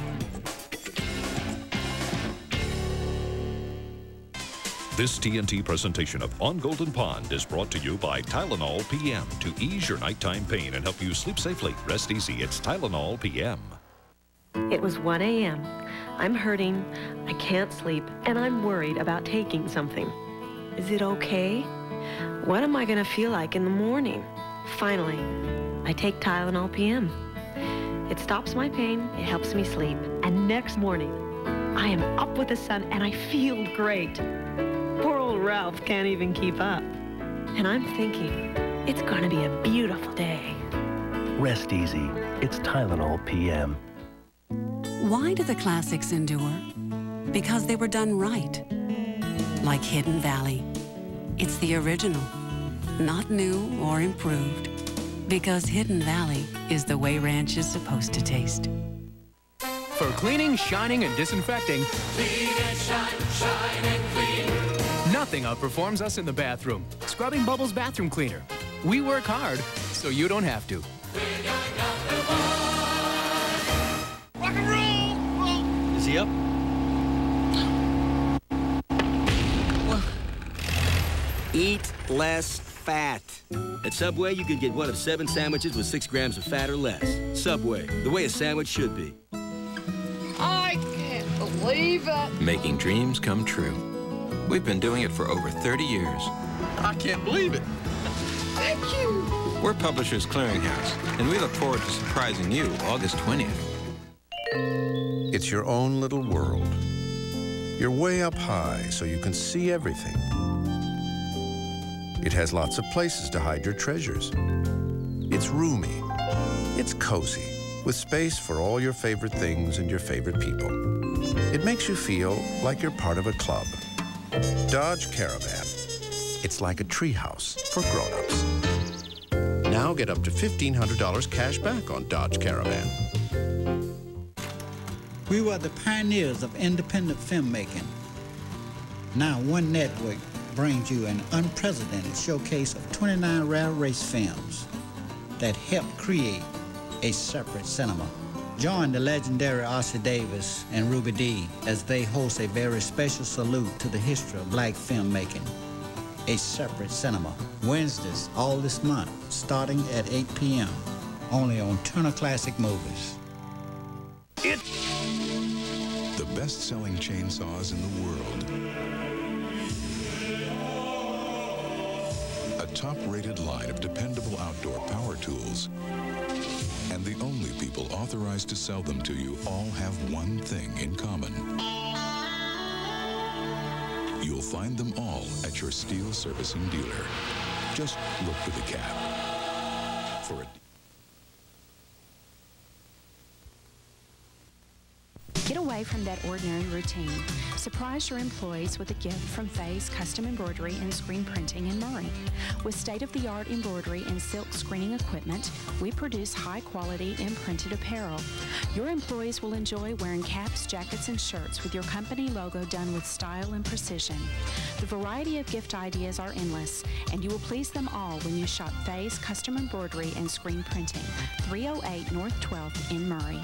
This TNT presentation of On Golden Pond is brought to you by Tylenol PM to ease your nighttime pain and help you sleep safely. Rest easy. It's Tylenol PM. It was 1 a.m. I'm hurting, I can't sleep, and I'm worried about taking something. Is it okay? What am I going to feel like in the morning? Finally, I take Tylenol PM. It stops my pain, it helps me sleep, and next morning, I am up with the sun and I feel great. Poor old Ralph can't even keep up. And I'm thinking, it's going to be a beautiful day. Rest easy. It's Tylenol PM. Why do the classics endure? Because they were done right. Like Hidden Valley. It's the original, not new or improved. Because Hidden Valley is the way ranch is supposed to taste. For cleaning, shining, and disinfecting, Clean and shine, shine and clean. nothing outperforms us in the bathroom. Scrubbing Bubbles Bathroom Cleaner. We work hard, so you don't have to. Is he up? Eat less fat. At Subway, you can get one of 7 sandwiches with 6 grams of fat or less. Subway, the way a sandwich should be. I can't believe it. Making dreams come true. We've been doing it for over 30 years. I can't believe it. Thank you. We're Publishers Clearinghouse, and we look forward to surprising you August 20th. It's your own little world. You're way up high, so you can see everything. It has lots of places to hide your treasures. It's roomy. It's cozy, with space for all your favorite things and your favorite people. It makes you feel like you're part of a club. Dodge Caravan. It's like a treehouse for grown-ups. Now get up to $1,500 cash back on Dodge Caravan. We were the pioneers of independent filmmaking. Now one network brings you an unprecedented showcase of 29 rare race films that helped create a separate cinema. Join the legendary Ossie Davis and Ruby Dee as they host a very special salute to the history of black filmmaking. A Separate Cinema, Wednesdays all this month, starting at 8 p.m., only on Turner Classic Movies. The best-selling chainsaws in the world. A top-rated line of dependable outdoor power tools. And the only people authorized to sell them to you all have one thing in common. You'll find them all at your steel servicing dealer. Just look for the cap. For a Get away from that ordinary routine. Surprise your employees with a gift from Faye's Custom Embroidery and Screen Printing in Murray. With state-of-the-art embroidery and silk screening equipment, we produce high-quality imprinted apparel. Your employees will enjoy wearing caps, jackets, and shirts with your company logo done with style and precision. The variety of gift ideas are endless, and you will please them all when you shop Faye's Custom Embroidery and Screen Printing, 308 North 12th in Murray.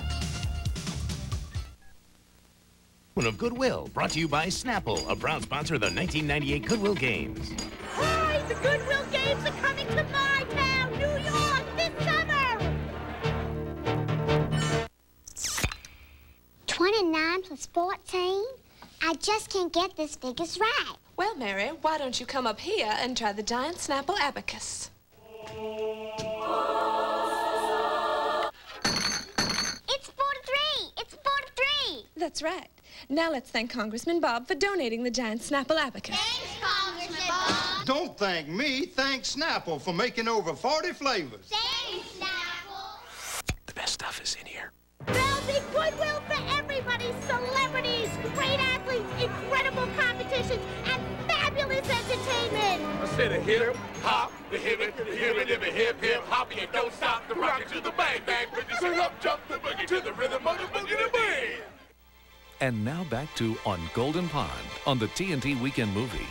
Of Goodwill, brought to you by Snapple, a proud sponsor of the 1998 Goodwill Games. Hi, the Goodwill Games are coming to my town, New York, this summer! 29 plus 14? I just can't get this figures right. Well, Mary, why don't you come up here and try the giant Snapple abacus? It's 43! It's 43! That's right. Now let's thank Congressman Bob for donating the giant Snapple abacus. Thanks, Congressman Bob. Don't thank me, thank Snapple for making over 40 flavors. Thanks, Snapple. The best stuff is in here. Building goodwill for everybody. Celebrities, great athletes, incredible competitions, and fabulous entertainment. I said a hip hop, the hip it, hip hop, and you don't stop the rocket to the bang bang, but you sing up, jump the boogie to the rhythm of the boogie to bang. And now back to On Golden Pond on the TNT Weekend Movie.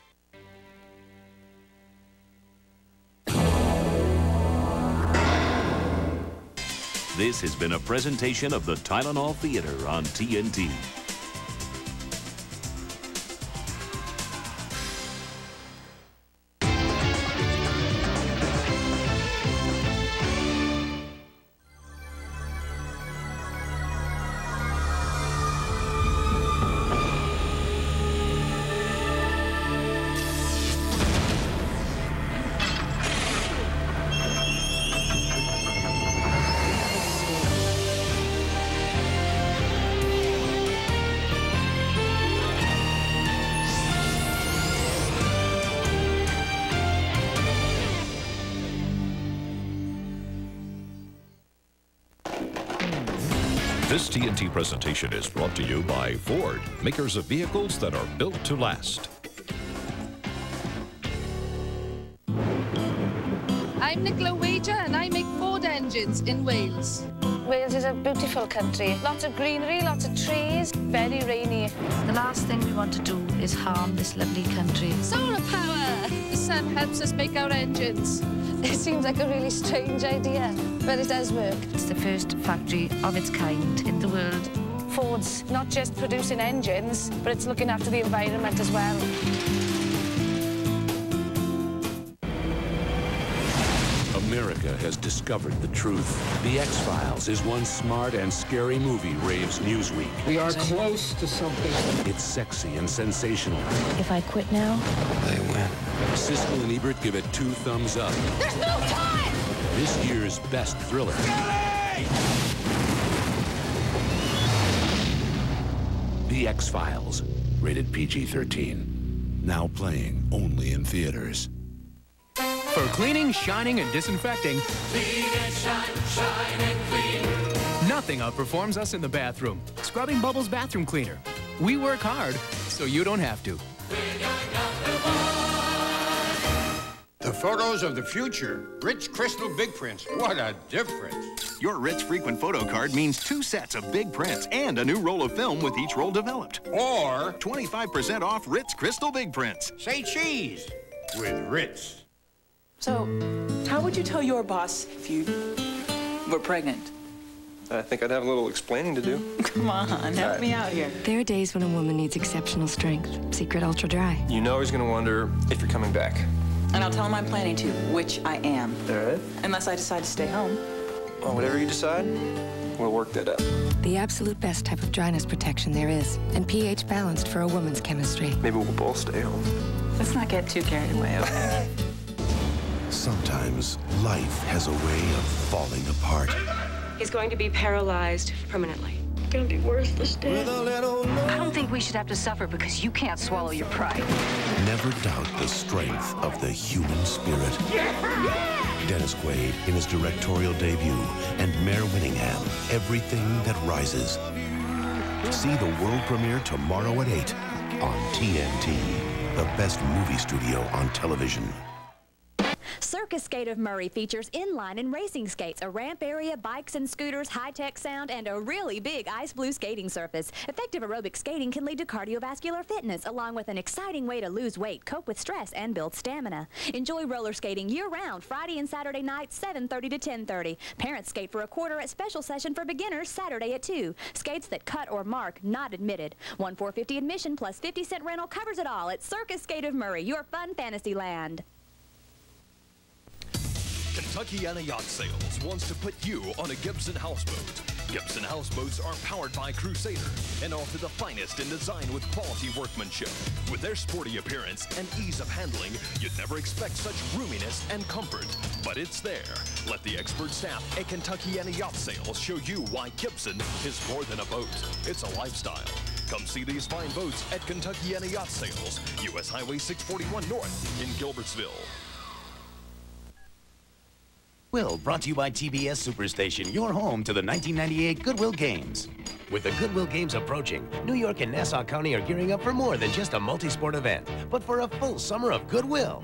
This has been a presentation of the Tylenol Theater on TNT. This TNT presentation is brought to you by Ford, makers of vehicles that are built to last. I'm Nicola Wager and I make Ford engines in Wales. Wales is a beautiful country. Lots of greenery, lots of trees, very rainy. The last thing we want to do is harm this lovely country. Solar power! The sun helps us make our engines. It seems like a really strange idea, but it does work. It's the first factory of its kind in the world. Ford's not just producing engines, but it's looking after the environment as well. America has discovered the truth. The X-Files is one smart and scary movie, raves Newsweek. We are close to something. It's sexy and sensational. If I quit now, They win. Siskel and Ebert give it 2 thumbs up. There's no time! This year's best thriller. The X-Files, rated PG-13. Now playing only in theaters. For cleaning, shining, and disinfecting, Clean and shine and clean. nothing outperforms us in the bathroom. Scrubbing Bubbles bathroom cleaner. We work hard, so you don't have to. The photos of the future. Rich crystal big prints. What a difference. Your Rich Frequent Photo Card means 2 sets of big prints and a new roll of film with each roll developed. Or 25% off Ritz Crystal Big Prints. say cheese with Ritz. So, how would you tell your boss if you were pregnant? I think I'd have a little explaining to do. Come on, help me out here. There are days when a woman needs exceptional strength. Secret Ultra Dry. You know he's gonna wonder if you're coming back. And I'll tell him I'm planning to, which I am. All right. Unless I decide to stay home. Well, whatever you decide, we'll work that out. The absolute best type of dryness protection there is, and pH balanced for a woman's chemistry. Maybe we'll both stay home. Let's not get too carried away, okay? Sometimes life has a way of falling apart. He's going to be paralyzed permanently. Gonna be worthless, Dad. I don't think we should have to suffer because you can't swallow your pride. Never doubt the strength of the human spirit. Dennis Quaid in his directorial debut, and Mayor Winningham, Everything That Rises. See the world premiere tomorrow at 8 on TNT, the best movie studio on television. Circus Skate of Murray features inline and racing skates, a ramp area, bikes and scooters, high-tech sound, and a really big ice blue skating surface. Effective aerobic skating can lead to cardiovascular fitness, along with an exciting way to lose weight, cope with stress, and build stamina. Enjoy roller skating year-round, Friday and Saturday nights, 7:30 to 10:30. Parents skate for a quarter at special session for beginners, Saturday at 2. Skates that cut or mark, not admitted. $1,450 admission plus 50-cent rental covers it all at Circus Skate of Murray, your fun fantasy land. Kentuckiana Yacht Sales wants to put you on a Gibson houseboat. Gibson houseboats are powered by Crusader and offer the finest in design with quality workmanship. With their sporty appearance and ease of handling, you'd never expect such roominess and comfort. But it's there. Let the expert staff at Kentuckiana Yacht Sales show you why Gibson is more than a boat. It's a lifestyle. Come see these fine boats at Kentuckiana Yacht Sales, U.S. Highway 641 North in Gilbertsville. Will, brought to you by TBS Superstation, your home to the 1998 Goodwill Games. With the Goodwill Games approaching, New York and Nassau County are gearing up for more than just a multi-sport event, but for a full summer of goodwill.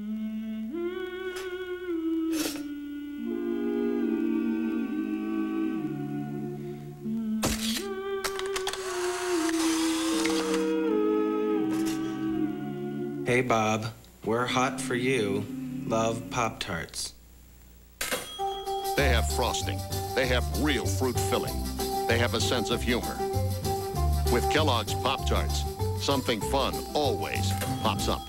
Hey, Bob. We're hot for you. Love Pop-Tarts. They have frosting. They have real fruit filling. They have a sense of humor. With Kellogg's Pop-Tarts, something fun always pops up.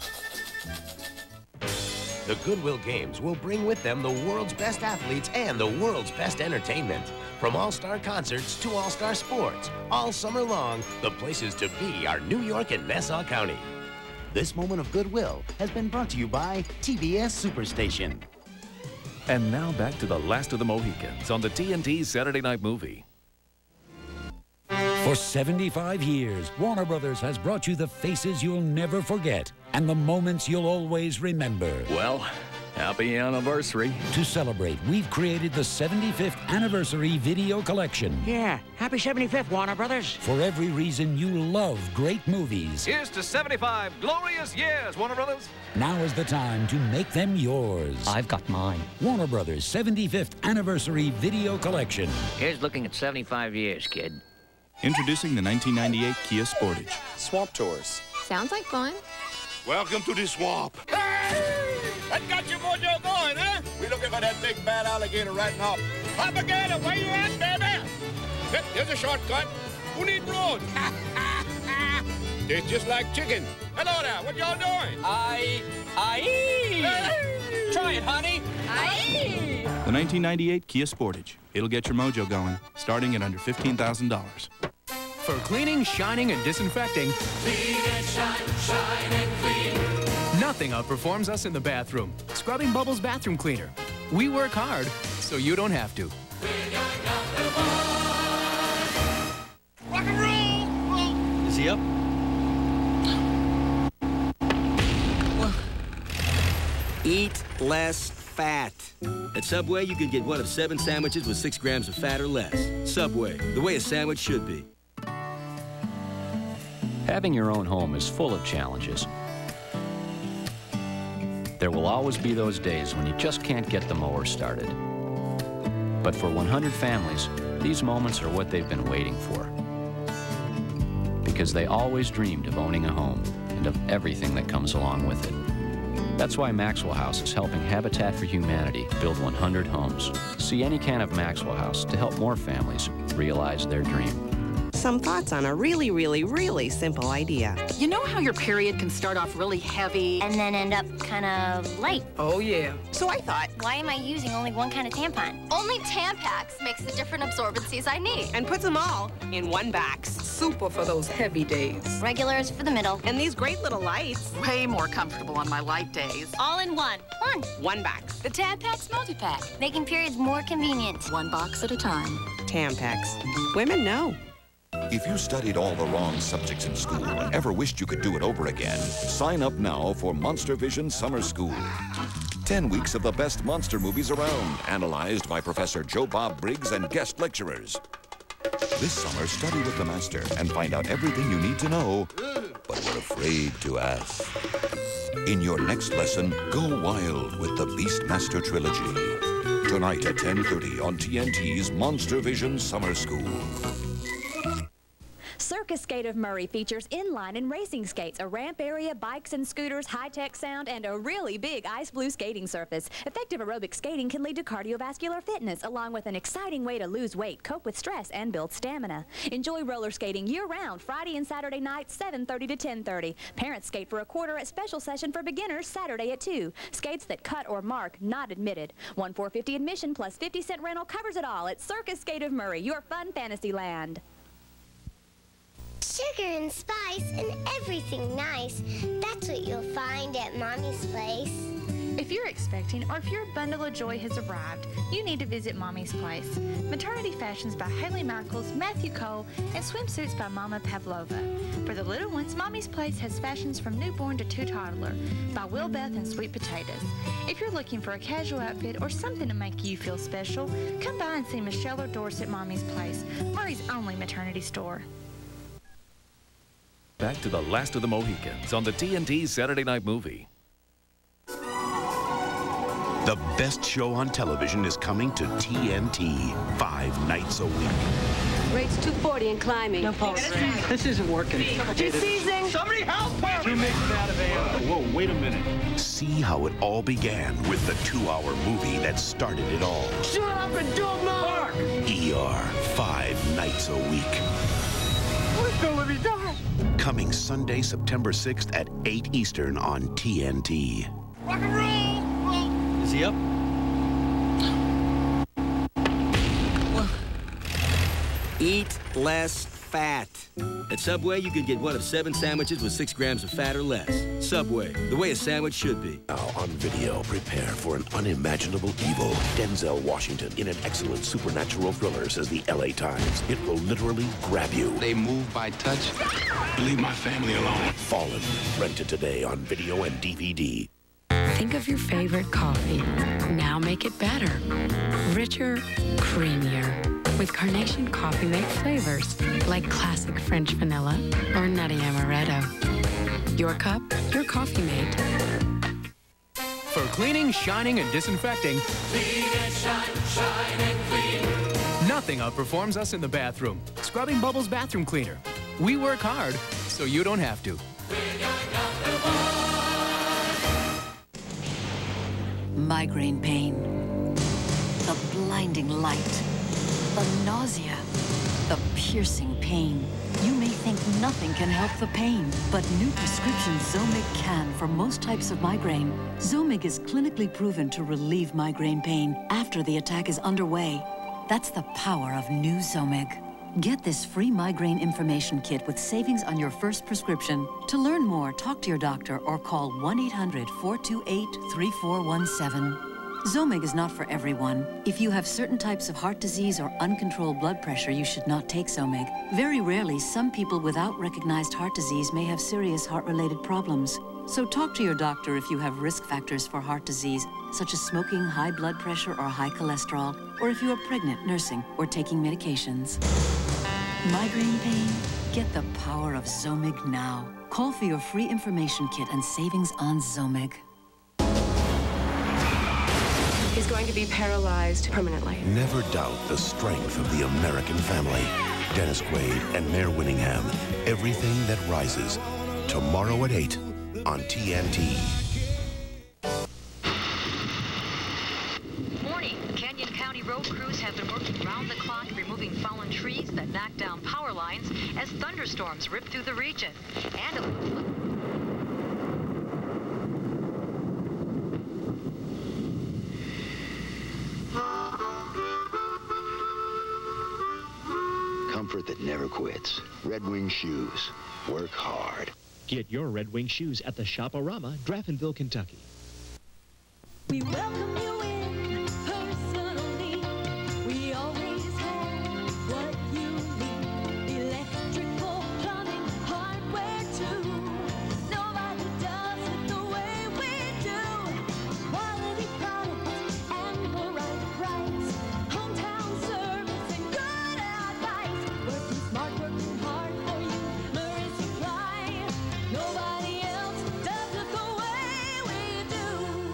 The Goodwill Games will bring with them the world's best athletes and the world's best entertainment. From all-star concerts to all-star sports, all summer long, the places to be are New York and Nassau County. This moment of goodwill has been brought to you by TBS Superstation. And now back to the last of the Mohicans on the TNT Saturday Night Movie. For 75 years, Warner Brothers has brought you the faces you'll never forget and the moments you'll always remember. Well, happy anniversary. To celebrate, we've created the 75th Anniversary Video Collection. Yeah, happy 75th, Warner Brothers. For every reason you love great movies. Here's to 75 glorious years, Warner Brothers. Now is the time to make them yours. I've got mine. Warner Brothers 75th Anniversary Video Collection. Here's looking at 75 years, kid. Introducing the 1998 Kia Sportage. Swamp Tours. Sounds like fun. Welcome to the swamp. Hey! That got your mojo going, huh? We're looking for that big bad alligator right now. Alligator, where you at, baby? Here's a shortcut. Who need road? Tastes just like chicken. Hello there, what y'all doing? Hey! Try it, honey. The 1998 Kia Sportage. It'll get your mojo going, starting at under $15,000. For cleaning, shining, and disinfecting, Clean and shine, shine and clean. nothing outperforms us in the bathroom. Scrubbing Bubbles Bathroom Cleaner. We work hard, so you don't have to. Rock and roll! Is he up? Eat less fat. At Subway, you can get one of 7 sandwiches with 6 grams of fat or less. Subway, the way a sandwich should be. Having your own home is full of challenges. There will always be those days when you just can't get the mower started. But for 100 families, these moments are what they've been waiting for. Because they always dreamed of owning a home and of everything that comes along with it. That's why Maxwell House is helping Habitat for Humanity build 100 homes. See any can of Maxwell House to help more families realize their dream. Some thoughts on a really, really, really simple idea. You know how your period can start off really heavy and then end up kind of light? Oh, yeah. So I thought, Why am I using only one kind of tampon? Only Tampax makes the different absorbencies I need. and puts them all in one box. Super for those heavy days. Regulars for the middle. And these great little lights. Way more comfortable on my light days. All in one. One box. The Tampax multi-pack. Making periods more convenient. One box at a time. Tampax. Women know. If you studied all the wrong subjects in school and ever wished you could do it over again, sign up now for Monster Vision Summer School. 10 weeks of the best monster movies around, analyzed by Professor Joe Bob Briggs and guest lecturers. This summer, study with the master and find out everything you need to know, but were afraid to ask. In your next lesson, go wild with the Beastmaster Trilogy. Tonight at 10:30 on TNT's Monster Vision Summer School. Circus Skate of Murray features inline and racing skates, a ramp area, bikes and scooters, high-tech sound, and a really big ice blue skating surface. Effective aerobic skating can lead to cardiovascular fitness, along with an exciting way to lose weight, cope with stress, and build stamina. Enjoy roller skating year-round, Friday and Saturday nights, 7:30 to 10:30. Parents skate for a quarter at special session for beginners, Saturday at 2. Skates that cut or mark, not admitted. $1 $4.50 admission plus 50-cent rental covers it all at Circus Skate of Murray, your fun fantasy land. Sugar and spice and everything nice. That's what you'll find at Mommy's place. If you're expecting or if your bundle of joy has arrived, you need to visit Mommy's Place. Maternity fashions by Haley Michaels, Matthew Cole, and swimsuits by Mama Pavlova. For the little ones, Mommy's Place has fashions from newborn to two-toddler by Will Beth and Sweet Potatoes. If you're looking for a casual outfit or something to make you feel special, come by and see Michelle or Doris at Mommy's Place, Murray's only maternity store. Back to the last of the Mohicans on the TNT Saturday Night Movie. The best show on television is coming to TNT 5 nights a week. Rate's 240 and climbing. No pulse. This isn't working. She's seizing. Somebody help her! Two makes out of air. Whoa, wait a minute. See how it all began with the 2-hour movie that started it all. Shut up and don't mark! ER 5 nights a week. Where's the living die? Coming Sunday, September 6th at 8 Eastern on TNT. Rock and roll! Is he up? Eat less fat. At Subway, you can get one of 7 sandwiches with 6 grams of fat or less. Subway, the way a sandwich should be. Now on video, prepare for an unimaginable evil. Denzel Washington in an excellent supernatural thriller, says the LA Times. It will literally grab you. They move by touch. Leave my family alone. Fallen. Rented today on video and DVD. Think of your favorite coffee. Now make it better. Richer, creamier. With Carnation Coffee Mate flavors like classic French vanilla or nutty amaretto. Your cup, your Coffee Mate. For cleaning, shining, and disinfecting, Clean and shine and clean. nothing outperforms us in the bathroom. Scrubbing Bubbles Bathroom Cleaner. We work hard, so you don't have to. Migraine pain, the blinding light, the nausea, the piercing pain. You may think nothing can help the pain, but new prescription Zomig can for most types of migraine. Zomig is clinically proven to relieve migraine pain after the attack is underway. That's the power of new Zomig. Get this free migraine information kit with savings on your first prescription. To learn more, talk to your doctor or call 1-800-428-3417. Zomig is not for everyone. If you have certain types of heart disease or uncontrolled blood pressure, you should not take Zomig. Very rarely, some people without recognized heart disease may have serious heart-related problems. So talk to your doctor if you have risk factors for heart disease, such as smoking, high blood pressure, or high cholesterol, or if you are pregnant, nursing, or taking medications. Migraine pain? Get the power of Zomig now. Call for your free information kit and savings on Zomig. He's going to be paralyzed permanently. Never doubt the strength of the American family. Dennis Quaid and Mayor Winningham. Everything that rises. Tomorrow at 8 on TNT. Morning. Canyon County road crews have been working round the clock removing fallen trees that knock down power lines as thunderstorms rip through the region. And Comfort that never quits. Red Wing shoes. Work hard. Get your Red Wing shoes at the Shop-A-Rama, Draftonville, Kentucky. We welcome you in personally. We always have what you need. Electrical, plumbing, hardware too. Nobody does it the way we do. Quality products and the right price. Hometown service and good advice. Working smart, working hard for you. Murray Supply. Nobody else does it the way we do.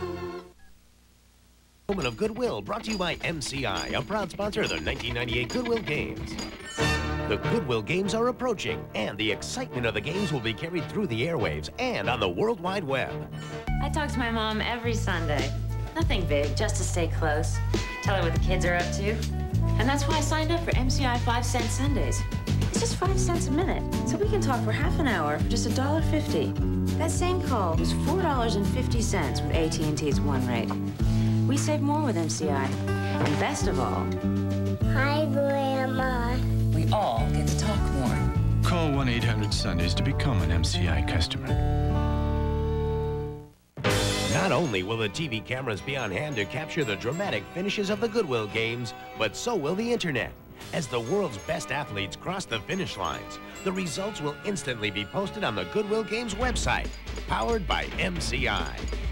Moment of Goodwill, brought to you by MCI, a proud sponsor of the 1998 Goodwill Games. The Goodwill Games are approaching, and the excitement of the games will be carried through the airwaves and on the World Wide Web. I talk to my mom every Sunday. Nothing big, just to stay close. Tell her what the kids are up to. And that's why I signed up for MCI 5-cent Sundays. It's just 5 cents a minute, so we can talk for half an hour for just $1.50. That same call was $4.50 with AT&T's One Rate. We save more with MCI. And best of all, Hi, Grandma. We all get to talk more. Call 1-800-SUNDAYS to become an MCI customer. Not only will the TV cameras be on hand to capture the dramatic finishes of the Goodwill games, but so will the internet. As the world's best athletes cross the finish lines, the results will instantly be posted on the Goodwill Games website, powered by MCI.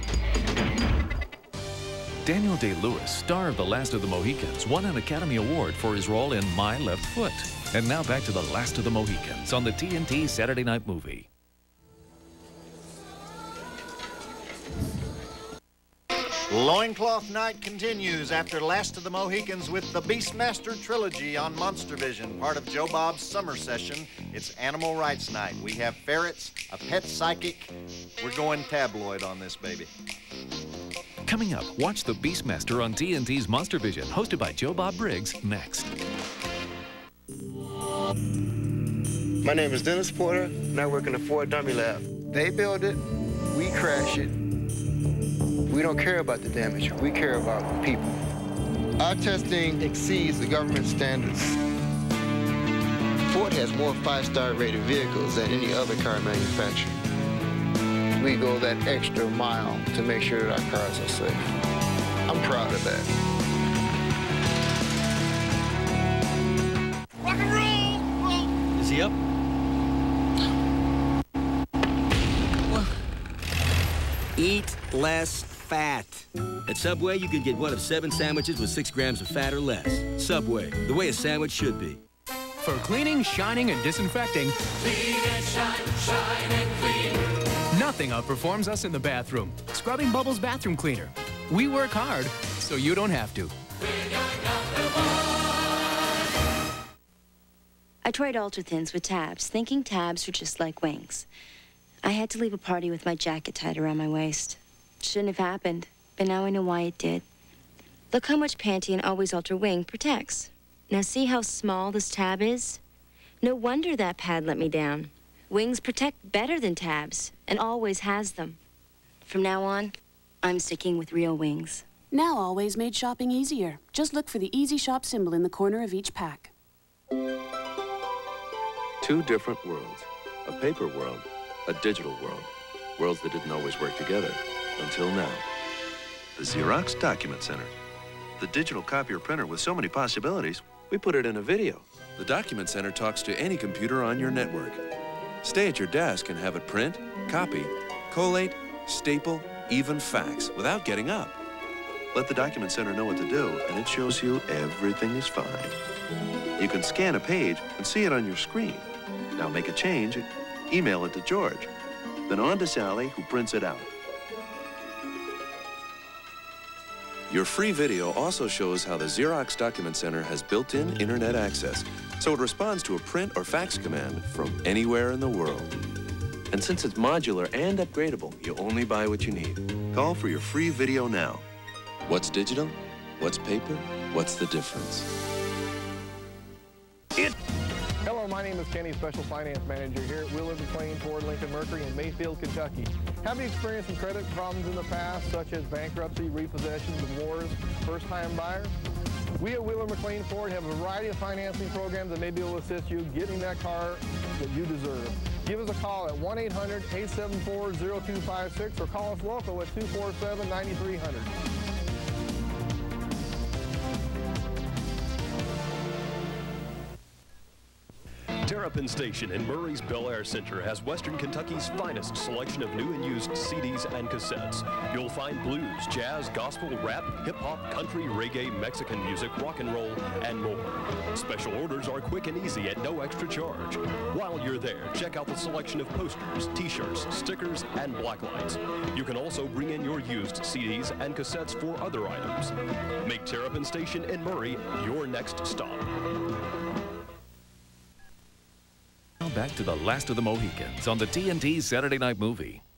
Daniel Day-Lewis, star of The Last of the Mohicans, won an Academy Award for his role in My Left Foot. And now back to The Last of the Mohicans on the TNT Saturday Night Movie. Loincloth Night continues after Last of the Mohicans with the Beastmaster Trilogy on MonsterVision, part of Joe Bob's summer session. It's Animal Rights Night. We have ferrets, a pet psychic. We're going tabloid on this baby. Coming up, watch The Beastmaster on TNT's MonsterVision, hosted by Joe Bob Briggs, next. My name is Dennis Porter, and I work in the Ford Dummy Lab. They build it, we crash it. We don't care about the damage, we care about people. Our testing exceeds the government standards. Ford has more 5-star rated vehicles than any other car manufacturer. We go that extra mile to make sure that our cars are safe. I'm proud of that. Rock and roll! Is he up? Eat less fat. At Subway, you can get one of 7 sandwiches with 6 grams of fat or less. Subway, the way a sandwich should be. For cleaning, shining, and disinfecting, Clean and shine and clean. nothing outperforms us in the bathroom. Scrubbing Bubbles Bathroom Cleaner. We work hard, so you don't have to. I tried Ultra-Thins with tabs, thinking tabs were just like wings. I had to leave a party with my jacket tied around my waist. Shouldn't have happened, but now I know why it did. Look how much Pantene Always Ultra Wing protects. Now see how small this tab is? No wonder that pad let me down. Wings protect better than tabs, and always has them. From now on, I'm sticking with real wings. Now Always made shopping easier. Just look for the Easy Shop symbol in the corner of each pack. 2 different worlds. A paper world, a digital world. Worlds that didn't always work together, until now. The Xerox Document Center. The digital copier printer with so many possibilities, we put it in a video. The Document Center talks to any computer on your network. Stay at your desk and have it print, copy, collate, staple, even fax without getting up. Let the Document Center know what to do, and it shows you everything is fine. You can scan a page and see it on your screen. Now make a change, email it to George, then on to Sally, who prints it out. Your free video also shows how the Xerox Document Center has built-in internet access, so it responds to a print or fax command from anywhere in the world. And since it's modular and upgradable, you only buy what you need. Call for your free video now. What's digital? What's paper? What's the difference? Hello, my name is Kenny, Special Finance Manager here at Wheeler-McClain, Ford, Lincoln, Mercury in Mayfield, Kentucky. Have you experienced some credit problems in the past, such as bankruptcy, repossession, divorce, first-time buyers? We at Wheeler-McClain Ford have a variety of financing programs that may be able to assist you getting that car that you deserve. Give us a call at 1-800-874-0256 or call us local at 247-9300. Terrapin Station in Murray's Bel Air Center has Western Kentucky's finest selection of new and used CDs and cassettes. You'll find blues, jazz, gospel, rap, hip-hop, country, reggae, Mexican music, rock and roll, and more. Special orders are quick and easy at no extra charge. While you're there, check out the selection of posters, t-shirts, stickers, and blacklights. You can also bring in your used CDs and cassettes for other items. Make Terrapin Station in Murray your next stop. Now back to The Last of the Mohicans on the TNT Saturday Night Movie.